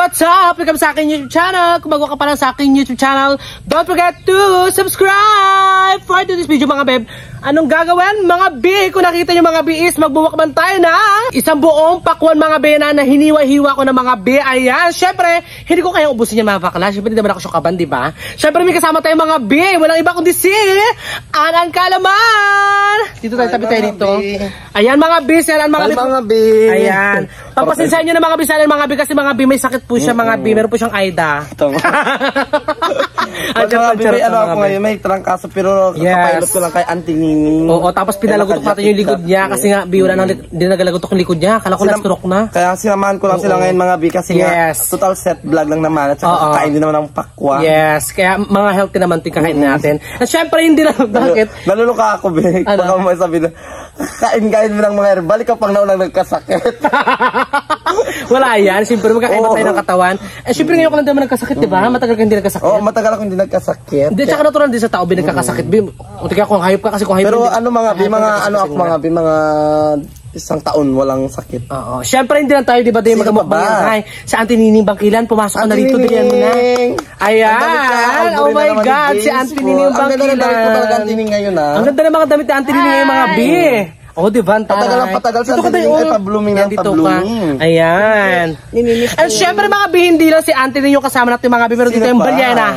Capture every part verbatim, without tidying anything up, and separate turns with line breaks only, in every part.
what's up? Welcome sa aking YouTube channel. Kung bago ka pa lang sa aking YouTube channel, don't forget to subscribe for today's video mga beb. Anong gagawin mga B? Kung nakita nyo mga B is magbuwakman tayo na isang buong pakwan mga B na, na hiniwa-hiwa ko ng mga B. Ayan, syempre, hindi ko kayang ubusin yan mga bakla. Syempre, hindi naman ako syukaban, di ba? Syempre, may kasama tayo mga B. Walang iba kundi si Anang Kalaman. Dito tayo, tabi tayo dito. Ayan mga B, silan mga B.
Mga B.
Ayan. Papasinsahan nyo na mga B, silan mga B kasi mga B may sakit po siya mga B. Meron po siyang AIDA.
Ito. Mga B, may ano ako ngayon, may trangkaso pero kapapilot ko lang kay Auntie Nini.
Oo, tapos pinalagotok natin yung likod niya kasi nga B, wala nang hindi nagalagotok yung likod niya. Kala ko na-stroke na.
Kaya sinamahan ko lang sila ngayon mga B kasi nga total set vlog lang naman at saka kain din naman ng pakwa.
Yes, kaya mga healthy naman ito kakain natin. At syempre hindi lang, bakit?
Naluluka ako B, baka mo sabi na kain-kain mo ng mga herbal, ikaw pang naunang nagkasakit.
Wala yan, siyempre magkakaiba tayo ng katawan. Eh siyempre ngayon ko lang naman nagkasakit, di ba? Matagal ka hindi nagkasakit.
Oo, matagal ako hindi nagkasakit.
Hindi, tsaka natural din sa tao, B, nagkakasakit. B, uti kaya kung hayop ka kasi kung hayop.
Pero ano mga B, mga ano ako mga B, mga isang taon walang sakit.
Oo, siyempre hindi lang tayo, di ba, di magamot ba? Si Auntie Nining Bangkilan, pumasok ka na rito, bigyan mo na. Ayan, oh my God, si Auntie Nining Bangkilan.
Ang ganda na talaga Auntie Nining ngayon ha.
Ang ganda na mga damit ni Auntie Nining ngayon mga B. Oh, di ba?
Patagal ang patagal sa Auntie Nining ay pa-blooming ng pa-blooming.
Ayan. At syempre mga B, hindi lang si Auntie Nining yung kasama natin mga B, pero dito yung balyana.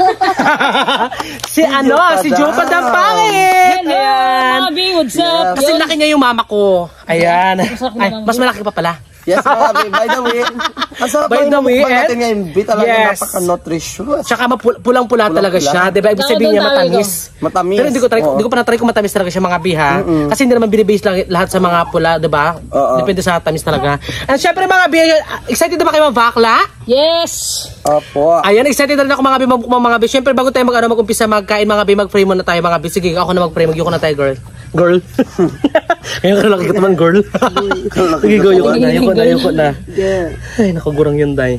Si ano, si Jopa Dampangit. Ayan.
Mga B, what's up?
Kasi laki niya yung mama ko. Ayan. Ay, mas malaki pa pala.
Yes, mga B, by the way.
By the way,
natin ngayon, B, talaga
yes.
napaka-nutritious.
Tsaka pulang-pulang talaga siya. Diba? Ibig sabihin niya matamis.
Matamis.
Pero hindi ko, try, hindi ko pa na-try kung matamis talaga siya mga B, ha? Mm -mm. Kasi hindi naman binibase lang lahat sa mga pula, diba? Uh -oh. Depende sa tamis talaga. And syempre mga B, excited na ba kayo mabakla?
Yes!
Opo.
Ayan, excited na rin ako mga B, magbukmang mga B. Syempre bago tayo mag-ano, mag-umpisa magkain mga B, mag-pray muna tayo mga B. Sige, ako na mag-pray, mag-yuko na tayo, girl. Girl. Ngayon ka na lang naman, girl. Sige, go, yuko na, yuko na, yuko na. Ay, nakagurang yun, day.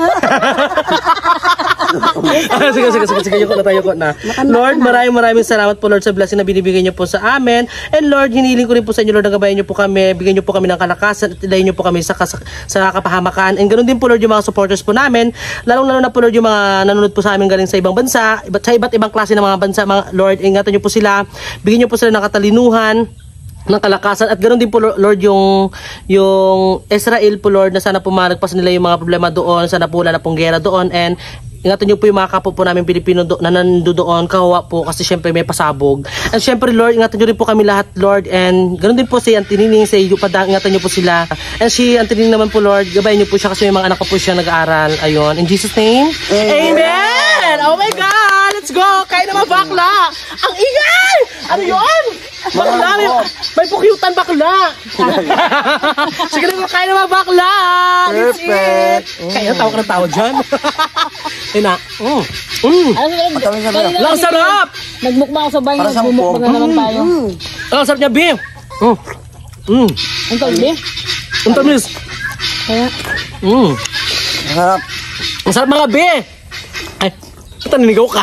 sige, sige, sige, sige, yuko na tayo, yuko na. Lord, maraming maraming salamat po, Lord, sa blessing na binibigay niyo po sa amin. And Lord, hinihiling ko rin po sa inyo, Lord, nagabayan niyo po kami, bigyan niyo po kami ng kalakasan, at ilayin niyo po kami sa, sa, sa kapahamakan. And ganoon din po, Lord, yung mga supporters po namin. Lalong-lalo na po, Lord, yung mga nanonood po sa amin galing sa ibang bansa, sa iba't ibang klase ng mga bansa, mga Lord, ingatan niyo po sila, bigyan niyo po sila ng katalinuhan, ng kalakasan, at ganoon din po Lord yung yung Israel po Lord, na sana po malagpas nila yung mga problema doon, sana po wala na pong gera doon, and ingatan niyo po yung mga kapwa po namin Pilipino do, na nando doon, kawawa po kasi syempre may pasabog. And syempre Lord, ingatan niyo rin po kami lahat Lord, and ganoon din po si Auntie Nining, sa iyo pa, ingatan niyo po sila. And si Auntie Nining naman po Lord, gabayan niyo po siya kasi may mga anak ko po siya nag-aaral. Ayun, in Jesus name. Amen. Amen. Oh my God, let's go. Kain naman bakla. Ang ingay. Ano 'yon? Bakla, may, may pukyutan bakla. Sige na, kain naman bakla.
Perfect.
Kaya tawa ka ng tawa dyan. Ayun na. Mm. Mm. Lang sarap.
Nagmukbang ako sa bahay, nagmumukbang na naman tayo.
Lang sarap niya, B. Mm. Mm.
Ang tabi?
Ang tamis.
Kaya?
Mm.
Sarap.
Ang sarap mga B. Ay, ito ninigaw ka.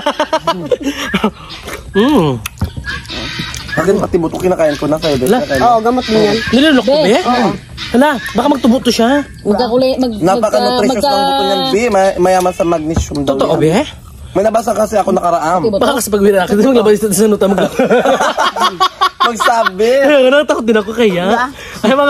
Mm.
Bakit pati buto kinakain ko na kayo?
Oo, gamot din yan.
Nilulok ko, B? Oo. Hala, baka magtubuto siya.
Magkakuli, mag...
Napaka-nutritious ng buto niyan, B. May, mayaman sa magnesium daw.
Totoo, B?
May nabasa kasi ako nakaraam.
Baka kasi pag-wira ka, maglabas dito sa nuta mag-
Magsabi.
Ay, natakot din ako kaya. Ay, mga...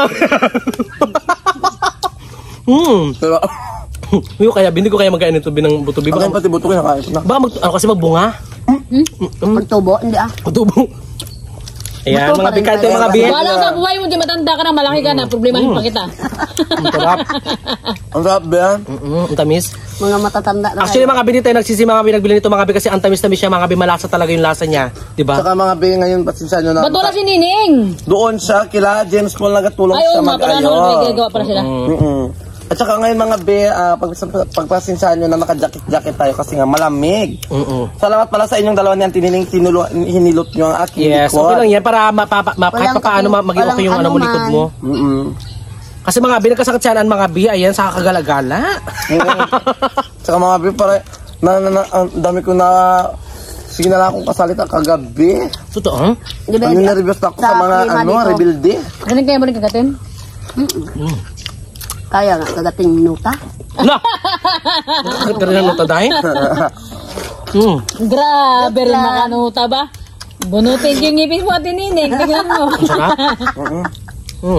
Hmm.
Pero...
Hindi ko kaya, hindi ko kaya magkain ito binang buto.
Bakit pati buto kinakain ko na?
Baka mag, ano kasi magbunga?
Magtubo, hindi ah.
Magtubo. Ayan, mga bikante, mga bihet.
Wala sa buhay mo, di matanda ka na, malaki ka na, problemahin pa kita.
Ang sarap.
Ang sarap ba yan?
Ang tamis.
Mga matatanda na.
Actually, mga binit tayo nagsisi, mga binagbili nito, mga bi, kasi ang tamis-tamis siya, mga bi, malasa talaga yung lasa niya. Diba?
Saka mga bi, ngayon, pasensya nyo na.
Ba't wala si Nining?
Doon siya, kila James Paul nagatulong siya mag-ayo.
Ay, oo, mga pala, gagawa pala sila.
At saka ngayon mga be, uh, pag, pagpasensyahan nyo na naka-jacket-jacket tayo kasi nga malamig. Uh -uh. Salamat pala sa inyong dalawa ni Auntie Nining, hinilot nyo ang aking
yes,
likod.
Okay lang yan para ma, pa, ma, kahit pa paano ma, maging okay yung ano mo likod mo. Uh -uh. Kasi mga be, nagkasakit siya ang mga be, ayan, sa kagala-gala.
Tsaka mga be, para, na, na, na, ang dami ko na, sige na lang akong kasalita kagabi.
Totoo?
Ano na-reviews ako sa, sa mga ano, rebuilde.
Ganun kaya mo rin kagatin?
Mm.
Kaya nga, kagating minuta.
Na! Nakakit ka rin ang nota dahil? Hmm.
Grabe rin makanuta ba? Bunutin yung ngipin mo, Ate Nining. Tingnan mo.
Sarap? Hmm.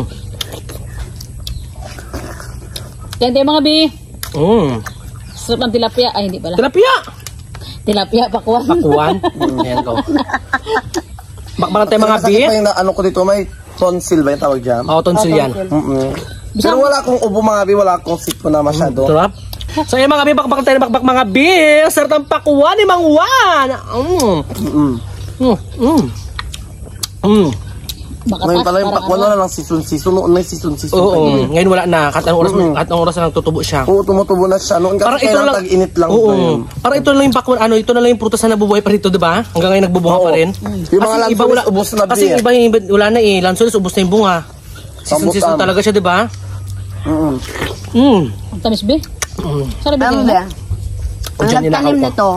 Yan tayo mga bi.
Hmm.
Sarap ng tilapia. Ay, hindi pala.
Tilapia!
Tilapia, pakuan.
Pakuan. Ayan ko. Bakbakan tayo mga bi.
Masakit pa yung na- ano ko dito, may tonsil ba yung tawag dyan?
Oo, tonsil yan.
Mm-mm. Pero wala akong ubo mga bi, wala akong siko na masyado.
Sarap. So yung mga bi, bakbakan tayo ng bakbak mga bi. Sarap ng pakuan ni Mang Juan. Mm.
Mm-mm.
Mm. Mm. Mm.
Ngayon pala yung pakwan na lang season-season, noon may season-season.
Oo, ngayon wala na. Kahit anong oras, kahit anong oras na tutubo siya.
Oo, tumutubo na siya. Noon
Parang
kasi
ito
kailan
lang,
tag-init lang
oo,
ba yun?
parang ito lang yung pakwan, ano, ito na lang yung prutas na nabubuhay pa rito, di ba? Hanggang ngayon nagbubunga pa
Oo.
rin.
Yung mga
Kasi iba
lansones,
wala-
ubos na,
Kasi
Bea.
iba yung iba- wala na eh. Lansones, ubos na yung bunga. Season season
Rambutan.
talaga siya, di ba?
Mm-mm.
Mm.
Ang tamis, bi.
Mm.
Sarap
Ano
bigyan
ba?
mo.
Ang
Diyan
nagtanim
inakaw ko.
nito,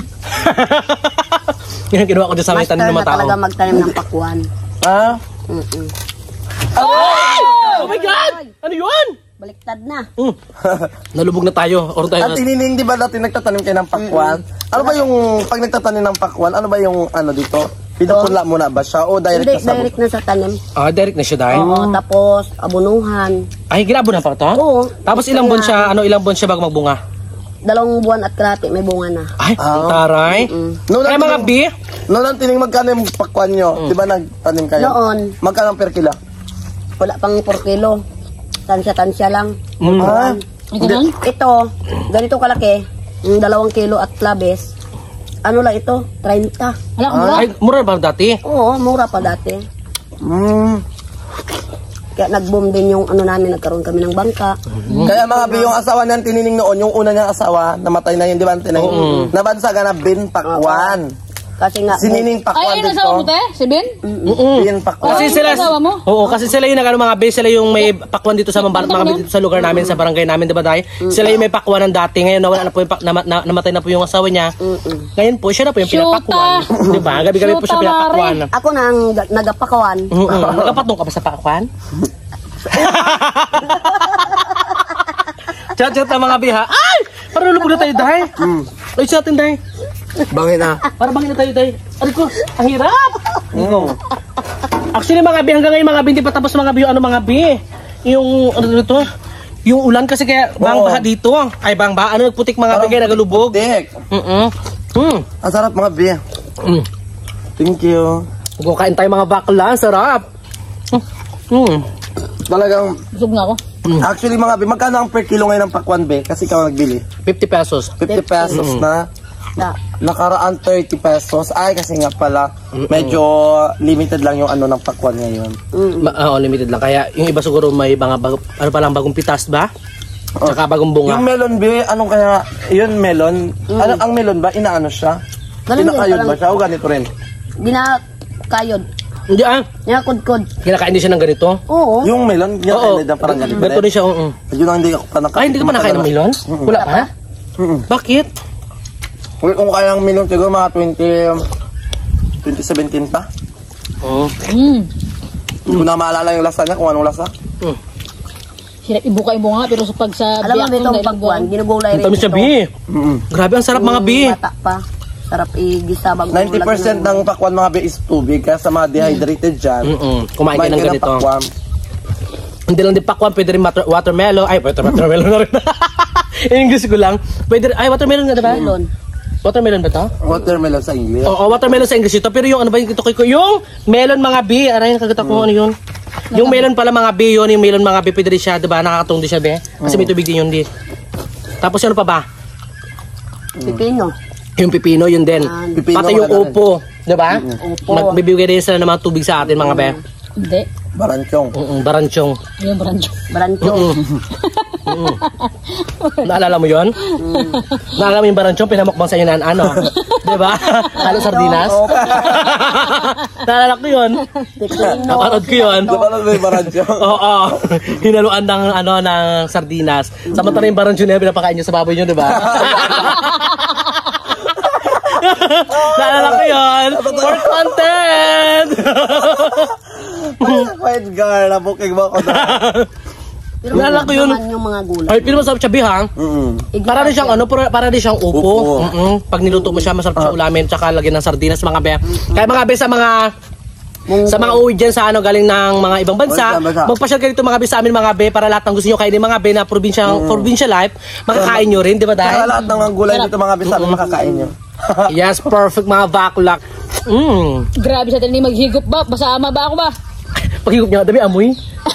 Yan ang ginawa ko dyan sa may
master
tanim ng
na
mga tao.
talaga magtanim ng pakwan.
Ah?
Mm-mm.
Oh my God! Ano yun?
Baliktad na.
Mm. Nalubog na tayo. Or tayo
At inining, di ba dati nagtatanim kayo ng pakwan? Ano ba yung, pag nagtatanim ng pakwan, ano ba yung ano dito? Pinupunla muna ba siya o direct
Hindi,
na sa
direct na sa tanim.
Ah, direct na siya dahil.
Oo, tapos abunuhan.
Ay, ginabo na pa ito?
Oo.
Tapos ilang buwan siya, ano, ilang buwan siya bago magbunga?
Dalawang buwan at kalahati may bunga na.
Ay,
Ah.
taray.
Noon
Ay,
lang
mga
tining-
bi.
Noon lang tining magkano yung pakwan nyo? Di ba nagtanim kayo?
Noon,
Magkano per kilo?
wala pang per kilo. Tansya-tansya lang.
Mm.
Ah?
Ay, ganun?
Ito, ganito kalaki, yung dalawang kilo at labes. Ano lang ito? thirty.
Wala kang mura.
Ay, mura ba dati?
Oo, mura pa dati.
Mm.
Kaya nag-boom din yung ano namin, nagkaroon kami ng bangka.
Kaya mga bi, yung asawa niyan tinining noon, yung una niyang asawa, namatay na yun, di ba? Tinayin. Nabansaga na bin pakwan.
Kasi nga,
Sinining pakwan
Ay, ayun
dito.
asawa mo, te? Si Ben?
Mm-mm.
Bin pakwan.
Kasi
Ay,
sila,
asawa mo?
oo, kasi sila yung nagano mga base, sila yung may pakwan dito sa mga, mga dito sa lugar namin, sa barangay namin, di ba dahil? Sila yung may pakwan ng dati, ngayon nawala na po yung, pak- nama- na, namatay na po yung asawa niya. Ngayon po, siya na po yung
Shoota.
pinapakwan. Di ba? Gabi-gabi po siya
Shoota,
pinapakwan.
ako na ang ga- nagapakawan.
Oo, nakapatong ka ba sa pakwan? Chat-chat ang mga biha. Ay! Parang lulubog na tayo, Day. Ay, sa atin, Day.
Bangin na.
Parang bangin na tayo, Day. Ano ko? Ang hirap. Ikaw. Actually, mga bi, hanggang ngayon, mga bi, hindi pa tapos mga bi, yung ano, mga bi. Yung, ano dito? Yung ulan kasi kaya, bang
Oo.
baha dito. Ay, bang baha. Ano, nagputik mga bi, kaya nagalubog.
Dik.
Mm-mm. Hmm.
Ang sarap mga bi.
Mm.
Thank you.
Kukain tayo mga bakla. Ang sarap. Hmm.
Talagang,
Busog na ako.
actually mga bi, magkano ang per kilo ngayon ng pakwan be? Kasi ikaw nagbili.
fifty pesos.
fifty pesos na.
Na,
Nakaraan thirty pesos. Ay, kasi nga pala, medyo limited lang yung ano ng pakwan ngayon.
Ma- ah, unlimited lang. Kaya yung iba siguro may mga bago, ano pa lang, bagong pitas ba? Tsaka bagong bunga.
Yung melon be, anong kaya, yun melon, ano, ang melon ba, inaano siya?
Ganun din,
Pinakayod
parang-
ba siya o ganito rin?
ginakayod.
Hindi ah.
Ginakudkod.
Kinakain din siya ng ganito.
Oo.
Yung melon,
Oo.
yan, na parang ganito
Ganito
rin.
din siya. oo.
Yun ang hindi ako pa nakain.
Ay, hindi ka pa nakain ng melon? Wala pa?
Mm-mm.
Bakit?
Kung kung kaya ng melon, siguro mga twenty, twenty seventeen pa.
Oo.
Hmm.
Hindi ko na maalala yung lasa niya, kung anong lasa.
Hmm.
Sila ibuka-ibuka nga, pero sa pag sa
Alam mo
biyak
ba itong
dahil
pakwan,
buwan.
ginugulay
Ang
rin
tamis siya,
ito.
Bi.
Mm-mm.
Grabe, ang sarap mga Bi.
Bata pa. Sarap igisa bago
ninety percent ng pakwan mga be is tubig, kaya sa mga dehydrated dyan,
Mm-mm. Kumain ka ng
kayo
ganito.
pakwan.
Hindi lang din pakwan, pwede rin water, watermelon. Ay, water, watermelon na rin. English ko lang. Pwede rin, ay, watermelon nga diba?
melon.
Watermelon ba to?
Watermelon sa English.
Oo, watermelon sa English ito. Pero yung ano ba yung ito ko? Yung melon mga B. Aray, nakagata ko ano yun. Yung melon pala mga B yun. Yung melon mga B. Pwede rin siya, diba? Nakakatong din siya, be. Kasi may tubig din yun din. Tapos ano pa ba?
Pipino.
Yung pipino, yun din.
Ah,
pipino,
Pati yung
maganda rin.
upo. Diba?
Upo.
Nagbibigay din sila ng mga tubig sa atin, mga be.
Hindi.
Baranchong.
Mm baranchong.
Yung brancho.
Barancho.
Naalala mo yun? Naalala mo yung baranchong? Pinamukbang sa inyo na ano? Diba? Halo sardinas? Naalala ko yun.
Pipino.
Napanood ko yun.
Napanood mo yung baranchong?
Oo. Hinaluan ng ano ng sardinas. Samantala yung baranchon niya pinapakain niyo sa baboy niyo, 'di ba? Naalala ko 'yon. For content.
Quiet girl, nabuking mo ako na.
Pero
Naalala ko yun.
naman yung mga gulay.
Ay, pero masarap siya, Bi, ha?
Mm.
Para rin siyang ano, para, para rin siyang upo.
Upo.
Mm-mm. Pag niluto mo siya, masarap siya ulamin, tsaka lagyan ng sardinas, mga be. Kaya mga be, sa mga sa mga uwi dyan sa ano, galing ng mga ibang bansa,
Bansa, bansa.
magpasyal kayo dito mga be sa amin mga be, para lahat ng gusto nyo kainin mga be na probinsya, probinsya life, makakain nyo rin, di ba
Kaya
dahil?
lahat ng mga gulay dito mga bisa, makakain nyo.
Yes, perfect mga bakulak. Mm.
Grabe sa tinig maghigop ba? Basama ba ako ba?
Paghigop niya, dami amoy.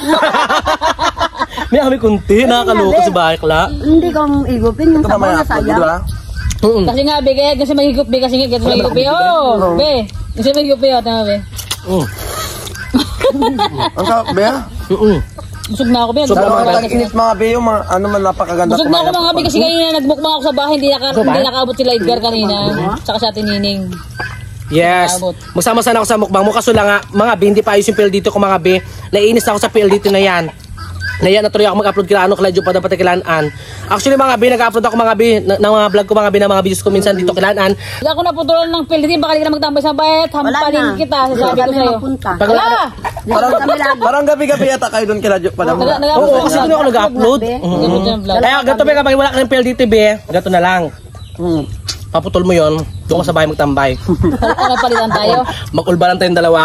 May amoy kunti, nakakaloka si bakla.
Hindi ka igupin yung
Ito
sabaw
mamaya,
na sayang.
di ba?
Mm.
Kasi nga, be, kaya kasi mahigop, be, kasi nga, kasi mahigop, be. Oh, be. Kasi mahigop, be, oh, tama, be.
Mm.
Ang sarap, Bea.
Mm-mm.
Busog na ako, be.
Sobrang
Sa
Busog
mga
na ako.
tag-init mga Bea, yung mga ano man napakaganda.
Busog na ako, mga be, kasi kanina nagmukbang ako sa bahay, hindi, naka,
Busog ba?
hindi nakaabot sila Edgar kanina. Tsaka sa atin, Nining.
Yes.
Abot.
Magsama sana ako sa mukbang mo. Kaso lang nga, mga be, hindi pa ayos yung P L dito ko mga be. Naiinis na ako sa P L dito na yan. Na yan, natuloy ako mag-upload kila ano, kila Joe pa dapat kilanaan. Actually mga be, nag-upload ako mga be, ng ng mga vlog ko mga be, ng mga videos ko minsan dito kilanaan.
Hindi ako naputulan ng pildi, baka di ka na magtambay sa bayat, hampalin
na.
kita,
Hindi
sasabi ko
kami
sa'yo.
mapunta.
Pag
Wala!
Parang,
Kami lagi.
parang gabi-gabi yata kayo doon kila Joe pa naman.
Nag- nag-
Oo, kasi doon ako nag-upload.
Be.
Mhm.
Nag-upload ng vlog.
Kaya gato be, kapag wala ka ng P L dito be, gato na lang.
Mm.
Paputol mo yon, doon ka sa bahay magtambay.
Ano palitan tayo?
Magulbalan tayong dalawa.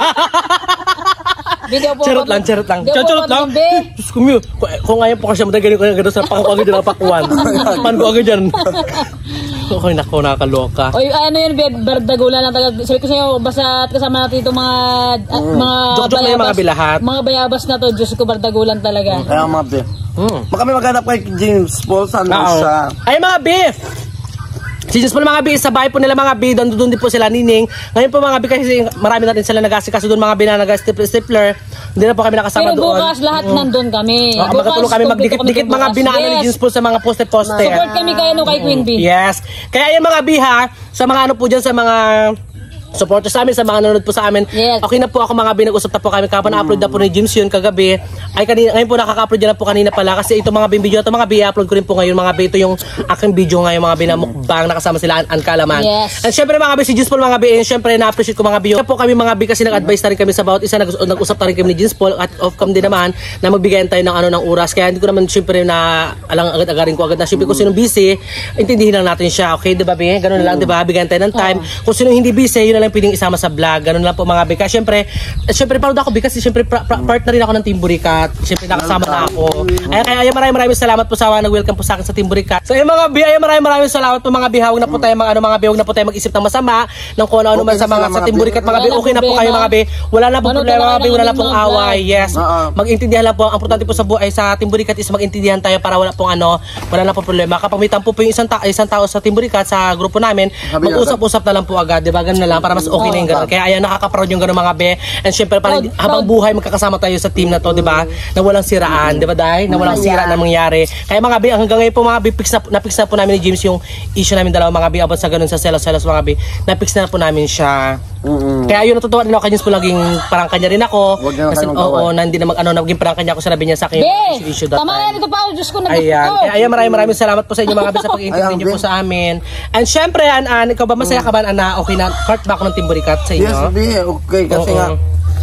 Video po.
Charot lang, charot lang.
Video po,
Charot lang.
be.
Diyos ko, Mew. Kung, kung ngayon po kasi madagali ko yung gano'n sa pakakuagad dyan ang pakuan. Pan ko agad dyan. Okay, nako, nakakaloka.
Oy, ano yun, be, bardagula lang taga. Sabi ko sa'yo, basta kasama natin itong mga, at mga
Joke-joke na yung mga bilahat.
Mga bayabas na to, Diyos ko, bardagulan talaga.
Kaya mga Bea.
Hmm.
Baka may maghanap kay James Paul, saan
Oo.
siya?
Ay mga beef! Si Diyos po mga bi, sa bahay po nila mga bi, doon, doon din po sila nining. Ngayon po mga bi, kasi marami na rin sila nag-asikaso doon mga bi na nag-stipler. Hindi na po kami nakasama
Pero
doon.
bukas lahat nandun kami.
Oh,
Bukas,
magkatulong kami
kumpleto
magdikit-dikit
kami
mga
bukas.
binaano ni
Yes.
Diyos po sa mga poste-poste.
Support kami kayo no, kay Queen Bee.
Yes. Kaya yung mga bi ha, sa mga ano po dyan, sa mga supporters sa amin, sa mga nanonood po sa amin.
Yes.
Okay na po ako mga bi, nag-usap na po kami kapag na-upload na po ni James yun kagabi. Ay kanina, ngayon po nakaka-upload yan na po kanina pala kasi ito mga bi, video ito mga bi, upload ko rin po ngayon mga bi, ito yung aking video ngayon mga bi na mukbang nakasama sila An Kalaman.
Yes.
And syempre mga bi, si James Paul mga bi, and syempre na-appreciate ko mga bi. Kaya po kami mga bi kasi nag-advise na rin kami sa bawat isa, nag- nag-usap na rin kami ni James Paul at off-cam din naman na magbigayan tayo ng ano ng oras. Kaya hindi ko naman syempre na alang agad-agarin ko agad na syempre kung sino busy, intindihin lang natin siya. Okay, di ba bi? Ganun na lang, di ba? Bigyan tayo ng time. Kung sino hindi busy, yun na lang pwedeng isama sa vlog. Ganun lang po mga bi. Kaya syempre, eh, syempre proud ako bi kasi syempre pra- pra- part na rin ako ng Team Burikat. Syempre nakasama na ako. Ay kaya ay maraming maraming salamat po sa mga nag-welcome po sa akin sa Team Burikat. So ay mga bi, ay maraming maraming salamat po mga bi. Huwag na po tayo mga ano mga bi, huwag na po tayo mag-isip ng masama ng kung ano-ano man
Okay
sa
na
mga
sila,
sa
mga
Team
bi.
Burikat mga bi.
Wala
Okay na po
problema.
kayo mga bi. Wala na po
Ano
problema mga
talaga
bi, wala na
namin
pong
mga
away. Yes.
Oo.
Mag-intindihan lang po. Ang importante po sa buhay sa Team Burikat is mag-intindihan tayo para wala pong ano, wala na pong problema. Kapag may tampo po yung isang, ta- isang tao sa Team Burikat sa grupo namin,
Sabi niya,
mag-usap-usap na lang po agad, 'di ba? Ganun na lang para mas okay na yung ganun. Kaya ayan nakaka-proud yung ganun mga be. And syempre para
Proud,
habang
proud.
buhay magkakasama tayo sa team na to, 'di ba? Na walang siraan, 'di ba dahil? Na walang sira na mangyari. Kaya mga be, hanggang ngayon po mga be, fix na, na-fix na po namin ni James yung issue namin dalawa mga be about sa ganun sa selos-selos mga be. Na-fix na po namin siya.
Mm-mm.
Kaya yun natutuwa din ako kay James po laging parang kanya rin ako.
Huwag na
Kasi
kayo
oo,
mag-away.
na hindi na mag ano, naging parang kanya ako sinabi niya sa akin yung
Be,
issue that
tama
time.
yan ito pa, oh, Diyos ko, nag-
Ayan.
oh.
Kaya ayan, maraming maraming salamat po sa inyo mga bis sa pag-iintindi
Ayan,
niyo po
Be.
sa amin. And syempre, An-An, ikaw ba masaya ka ba, Ana? Okay na, part ba ako ng Team Burikat sa inyo?
Yes, Bea. Okay, kasi
Oo.
nga,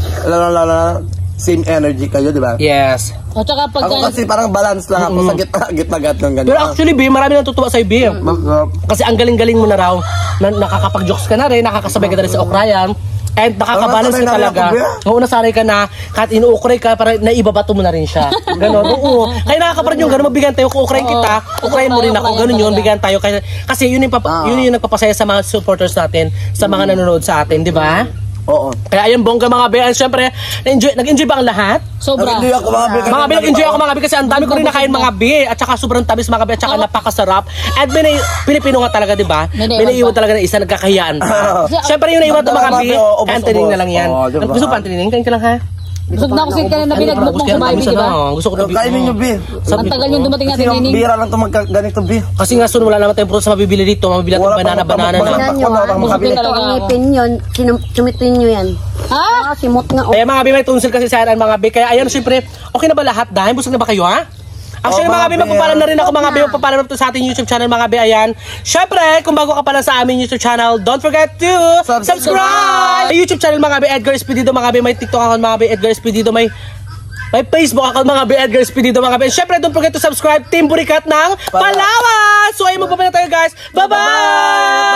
lala same energy kayo, di ba?
Yes.
O, tsaka pag,
Ako kasi parang balance lang ako sa gitna, gitna-gat ng
Pero
ganyan.
actually, B, marami nang tutuwa sa'yo, B.
Mag-
Kasi ang galing-galing mo na raw, na nakakapag-jokes ka na rin, nakakasabay ka na rin sa okrayan, and nakakabalance
Ano,
ka
sanay na
talaga.
ako, Bea.
Oo, nasanay ka na, kahit inuukray ka, para naibabato mo na rin siya. Ganon, oo. Kaya nakakaparad yung ganon, magbigyan tayo, kung ukrayin kita, ukrayin mo rin ako, ganon yun, bigyan tayo. Kasi, kasi yun yung, papa,
Ah.
yun yung nagpapasaya sa mga supporters natin, sa mga nanonood sa atin, di ba?
Oo.
Kaya ayun, bongga mga be, and syempre, na-enjoy, nag-enjoy ba ang lahat?
sobra.
Nag-enjoy ako mga Bea. kasi
Mga be,
ang
nag-enjoy
dami
ako mga be kasi ang dami ko rin nakain mga be at saka sobrang tamis mga be at saka napakasarap at pinay, pinipino nga talaga diba?
May naiwan
Pinaiwan
pa.
talaga na isa nagkakahiyaan pa. Siyempre yung naiwan to mga be,
Oo, ubos,
kantining
ubos.
na lang yan.
Oo, diba?
Gusto pa kantining? Kain ka lang ha?
Busog na ako kasi kanina binagmok mong sa bahay, di ba?
Gusto ko na
Kainin nyo, Bea.
Ang tagal yung dumating
Kasi
natin,
yung
Nining.
bira lang ito magkaganito, Bea.
Kasi nga soon wala naman tayong prutas na mabibili dito, mabibili
Wala
natin
pa,
banana
wala pa,
banana
wala
na.
pa.
Tingnan nyo,
Wala
ah.
pang
Busog
makabili.
na
Ito
talaga
ang
ako.
ngipin yun. Sinum- Sumitin nyo yan.
Ha?
Ah, simot nga. Oh.
Kaya mga be, may tunsil kasi sa mga be. Kaya ayan, syempre, okay na ba lahat? Dahil busog na ba kayo ha? Actually
Oo,
mga
mga
be,
be,
magpapala na rin ako mga be,
na.
magpapala na rin sa ating YouTube channel mga be, ayan. Syempre, kung bago ka pala sa aming YouTube channel, don't forget to
Subscribe!
subscribe! Sa YouTube channel mga be, Edgar Espedido mga be, may TikTok account mga be, Edgar Espedido, may May Facebook account mga B. Edgar Espinido mga B. Siyempre, don't forget to subscribe Team Burikat ng Palawan. So ayun, magpapala tayo guys. Bye-bye!